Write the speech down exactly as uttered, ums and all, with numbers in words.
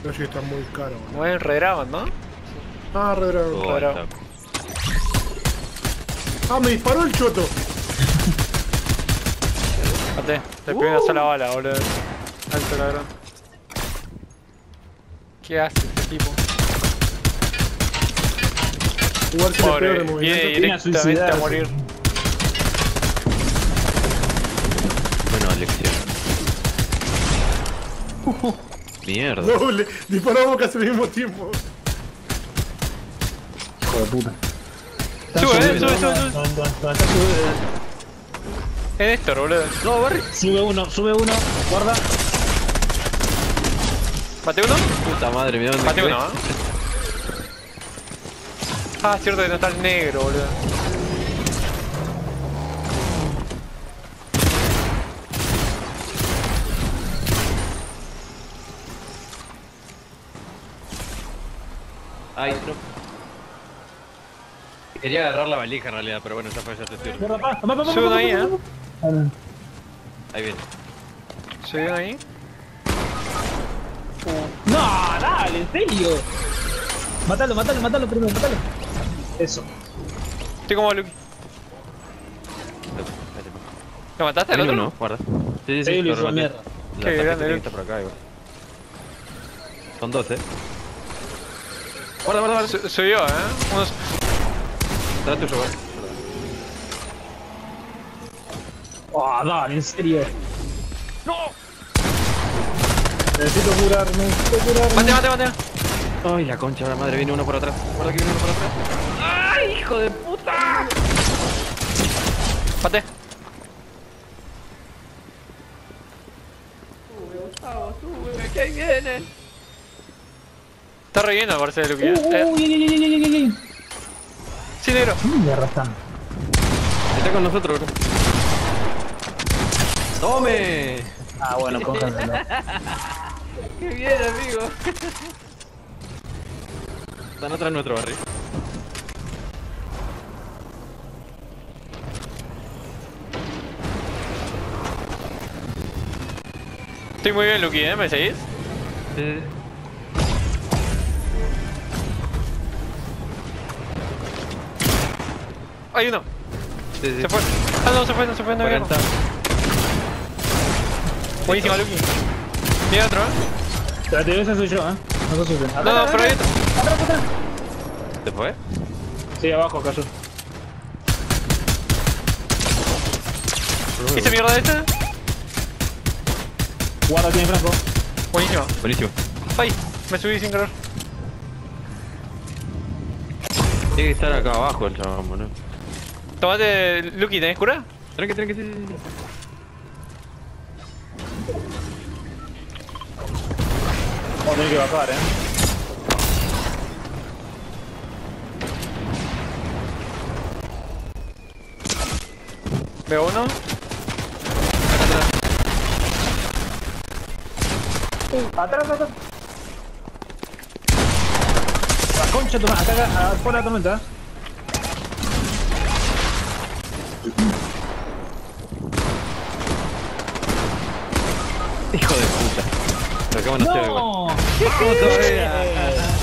Yoshi está muy caro. Buen Redragon, ¿no? Ah, Redragon. Oh, Redragon. Ah, me disparó el choto. Mate, le pegué una sola bala, boludo. Alto ladrón. ¿Qué hace este tipo? Jugarse el peor de Pobre, viene movimiento. directamente a morir. Buena elección. Mierda. No, le disparamos casi al mismo tiempo. Hijo de puta. Sube, eh, sube, sube, sube. ¿Dónde está? Sube, Es Néstor, boludo. No, Barry. sube uno, sube uno. Guarda. ¿Mate uno? Puta madre, mira dónde Mate quedé. uno, ¿eh? Ah, cierto que no está el negro, boludo. Ay, no. Quería agarrar la valija en realidad, pero bueno, ya fue, ya te estoy. Guarda, pa. Pa, pa, pa, Sube uno pa, ahí, pa, ¿eh? pa, pa. Ahí viene. ¿Sube uno ahí? No, dale, en serio. Mátalo, mátalo, mátalo primero, mátalo. Eso. Estoy como Lucky. ¿Lo mataste al ¿El otro? no? Guarda. Sí, sí, Sí, sí, lo lo hizo rematé. mierda. La Qué tarjeta grande, que Luke. está por acá, igual. Son dos, eh. Guarda, guarda, guarda. Su- Subió, ¿eh? Unos... Está tuyo, guarda. Oh, dale, en serio. ¡No! Necesito curar, necesito curar. Mate, mate, mate. Ay, la concha de la madre, viene uno por atrás. Guarda que viene uno por atrás. ¡Ay, hijo de puta! Mate. Sube, Gustavo, sube, que ahí vienen. Está re lleno, parece de Lucky. Uh, ¿eh? uh, Eh, uy, uy, uy, uy, uy, uy, uy. sí, negro. ¿Dónde mierda están? Está con nosotros, bro. ¡Tome! Ah, bueno, cójanmelo. ¡Qué bien, amigo! Están atrás nuestro barrio. Estoy muy bien, Lucky, ¿eh? ¿Me seguís? Sí. Hay uno. Sí, sí. Se fue. Ah, no, se fue, no se fue, no veo. cuarenta. Buenísima, Lucky. Mira otro, ¿eh? Espérate, ese soy yo, ¿eh? No sos suyo. No, no, pero hay otro. Atrás, atrás. ¿Se fue? Sí, abajo, cayó. ¿Hice mierda de este? Guarda, tiene Franco. Buenísima. Buenísimo. Ay, me subí sin querer. Tiene que estar acá abajo el chabón, boludo. Tomate, Lucky, ¿tenés cura? Tranqui, tranqui, sí, sí, sí. Vamos a tener que bajar, ¿eh? Veo uno. Atrás, atrás. La concha tu madre, acá, acá, afuera de la tormenta. Hijo de puta. Pero qué bueno se ve, igual. ¡No! Vamos todavía.